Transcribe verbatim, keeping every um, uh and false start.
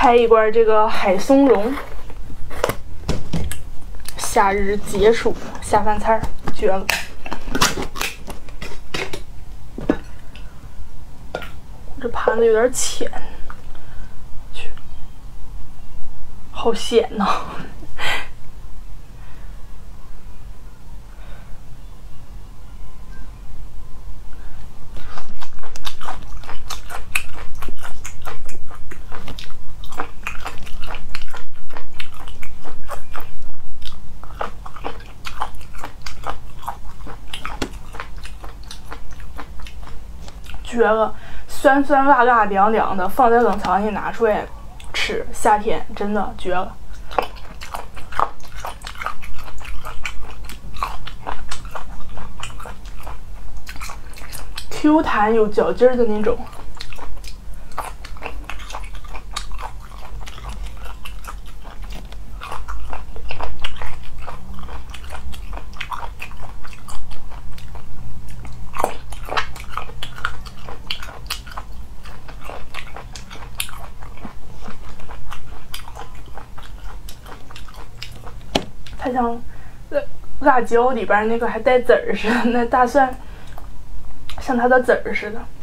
开一罐这个海松茸，夏日解暑下饭菜儿，绝了！这盘子有点浅，去，好咸呐！绝了，酸酸辣辣凉凉的，放在冷藏里拿出来吃，夏天真的绝了。Q 弹有嚼劲儿的那种。它像辣辣椒里边那个还带籽儿似的，那大蒜像它的籽儿似的。